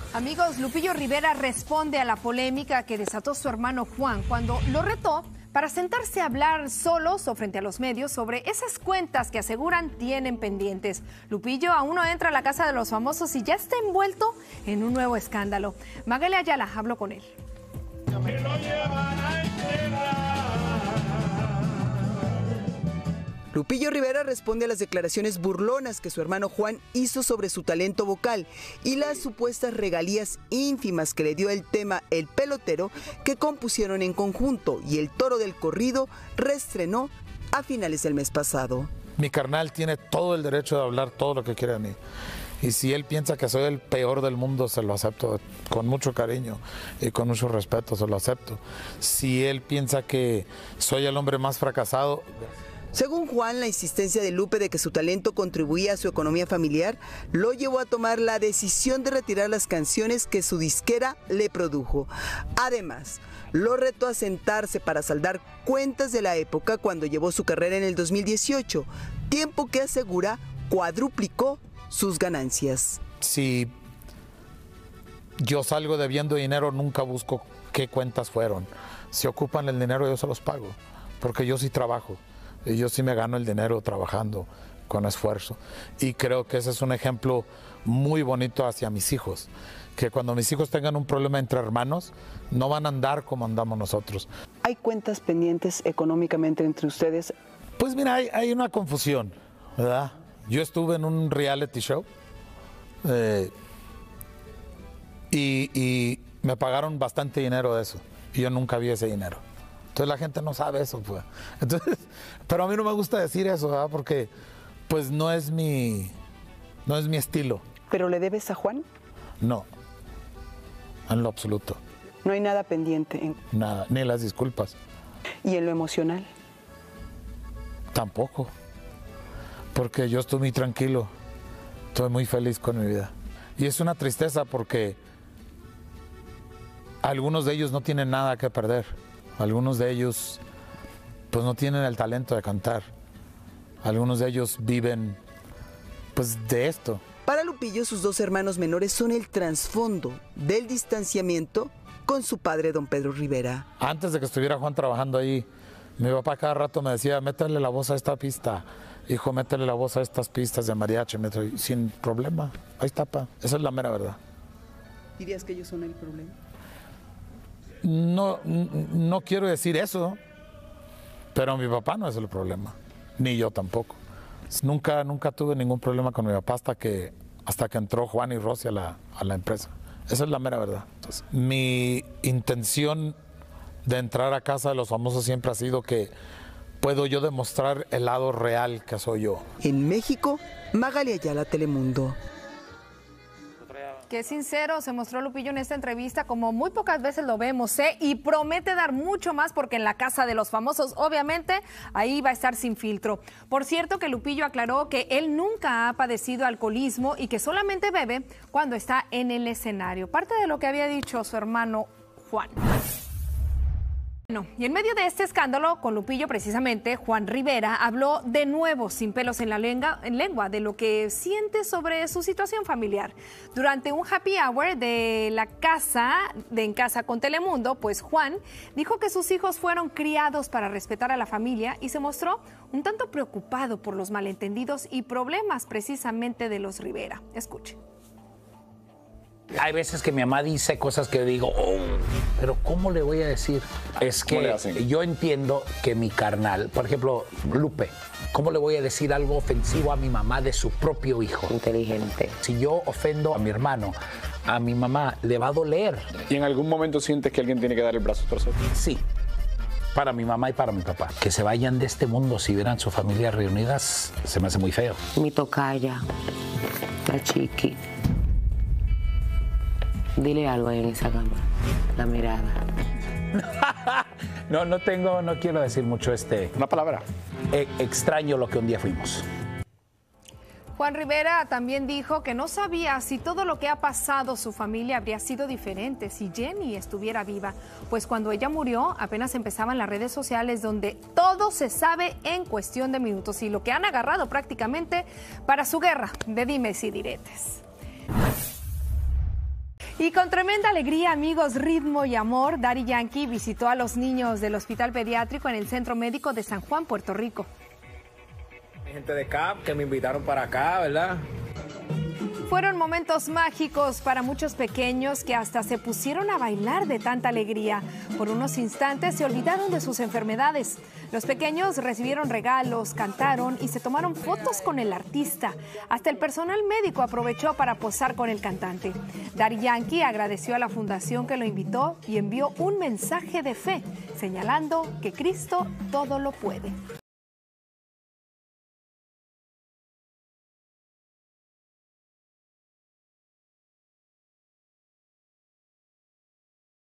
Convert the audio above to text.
Amigos, Lupillo Rivera responde a la polémica que desató su hermano Juan cuando lo retó para sentarse a hablar solos o frente a los medios sobre esas cuentas que aseguran tienen pendientes. Lupillo aún no entra a la casa de los famosos y ya está envuelto en un nuevo escándalo. Magali Ayala habló con él. Lupillo Rivera responde a las declaraciones burlonas que su hermano Juan hizo sobre su talento vocal y las supuestas regalías ínfimas que le dio el tema El Pelotero que compusieron en conjunto, y El Toro del Corrido reestrenó a finales del mes pasado. Mi carnal tiene todo el derecho de hablar todo lo que quiera de mí. Y si él piensa que soy el peor del mundo, se lo acepto con mucho cariño y con mucho respeto, se lo acepto. Si él piensa que soy el hombre más fracasado... Según Juan, la insistencia de Lupe de que su talento contribuía a su economía familiar lo llevó a tomar la decisión de retirar las canciones que su disquera le produjo. Además, lo retó a sentarse para saldar cuentas de la época cuando llevó su carrera en el 2018, tiempo que asegura cuadruplicó sus ganancias. Si yo salgo debiendo dinero, nunca busco qué cuentas fueron. Si ocupan el dinero, yo se los pago, porque yo sí trabajo. Y yo sí me gano el dinero trabajando con esfuerzo. Y creo que ese es un ejemplo muy bonito hacia mis hijos. Que cuando mis hijos tengan un problema entre hermanos, no van a andar como andamos nosotros. ¿Hay cuentas pendientes económicamente entre ustedes? Pues mira, hay una confusión, ¿verdad? Yo estuve en un reality show y me pagaron bastante dinero de eso. Y yo nunca vi ese dinero. Entonces la gente no sabe eso, pues. Entonces, pero a mí no me gusta decir eso, ¿verdad? Porque pues no es mi estilo. ¿Pero le debes a Juan? No, en lo absoluto. No hay nada pendiente. Nada, ni las disculpas. ¿Y en lo emocional? Tampoco, porque yo estoy muy tranquilo, estoy muy feliz con mi vida. Y es una tristeza porque algunos de ellos no tienen nada que perder. Algunos de ellos pues no tienen el talento de cantar. Algunos de ellos viven pues de esto. Para Lupillo, sus dos hermanos menores son el trasfondo del distanciamiento con su padre, don Pedro Rivera. Antes de que estuviera Juan trabajando ahí, mi papá cada rato me decía, métele la voz a esta pista. Hijo, métele la voz a estas pistas de mariachi. Sin problema, ahí está, pa. Esa es la mera verdad. ¿Dirías que ellos son el problema? No quiero decir eso, pero mi papá no es el problema, ni yo tampoco. Nunca tuve ningún problema con mi papá hasta que entró Juan y Rosy a la empresa. Esa es la mera verdad. Entonces, mi intención de entrar a Casa de los Famosos siempre ha sido que puedo yo demostrar el lado real que soy yo. En México, Magali Ayala, Telemundo. Qué sincero se mostró Lupillo en esta entrevista, como muy pocas veces lo vemos, y promete dar mucho más porque en la Casa de los Famosos, obviamente, ahí va a estar sin filtro. Por cierto, que Lupillo aclaró que él nunca ha padecido alcoholismo y que solamente bebe cuando está en el escenario. Parte de lo que había dicho su hermano Juan. Bueno, y en medio de este escándalo con Lupillo, precisamente, Juan Rivera habló de nuevo, sin pelos en la lengua, de lo que siente sobre su situación familiar. Durante un happy hour de En Casa con Telemundo, pues Juan dijo que sus hijos fueron criados para respetar a la familia y se mostró un tanto preocupado por los malentendidos y problemas precisamente de los Rivera. Escuche. Hay veces que mi mamá dice cosas que digo, oh, pero ¿cómo le voy a decir? Es que yo entiendo que mi carnal, por ejemplo, Lupe, ¿cómo le voy a decir algo ofensivo a mi mamá de su propio hijo? Inteligente. Si yo ofendo a mi hermano, a mi mamá, le va a doler. ¿Y en algún momento sientes que alguien tiene que dar el brazo a torcer? Sí, para mi mamá y para mi papá. Que se vayan de este mundo si vieran su familia reunidas, se me hace muy feo. Mi tocaya, la chiqui. Dile algo ahí en esa cama, la mirada. No quiero decir mucho Una palabra. Extraño lo que un día fuimos. Juan Rivera también dijo que no sabía si todo lo que ha pasado su familia habría sido diferente si Jenny estuviera viva, pues cuando ella murió apenas empezaban las redes sociales donde todo se sabe en cuestión de minutos y lo que han agarrado prácticamente para su guerra de dimes y diretes. Y con tremenda alegría, amigos, ritmo y amor, Daddy Yankee visitó a los niños del Hospital Pediátrico en el Centro Médico de San Juan, Puerto Rico. Hay gente de CAP que me invitaron para acá, ¿verdad? Fueron momentos mágicos para muchos pequeños que hasta se pusieron a bailar de tanta alegría. Por unos instantes se olvidaron de sus enfermedades. Los pequeños recibieron regalos, cantaron y se tomaron fotos con el artista. Hasta el personal médico aprovechó para posar con el cantante. Daddy Yankee agradeció a la fundación que lo invitó y envió un mensaje de fe, señalando que Cristo todo lo puede.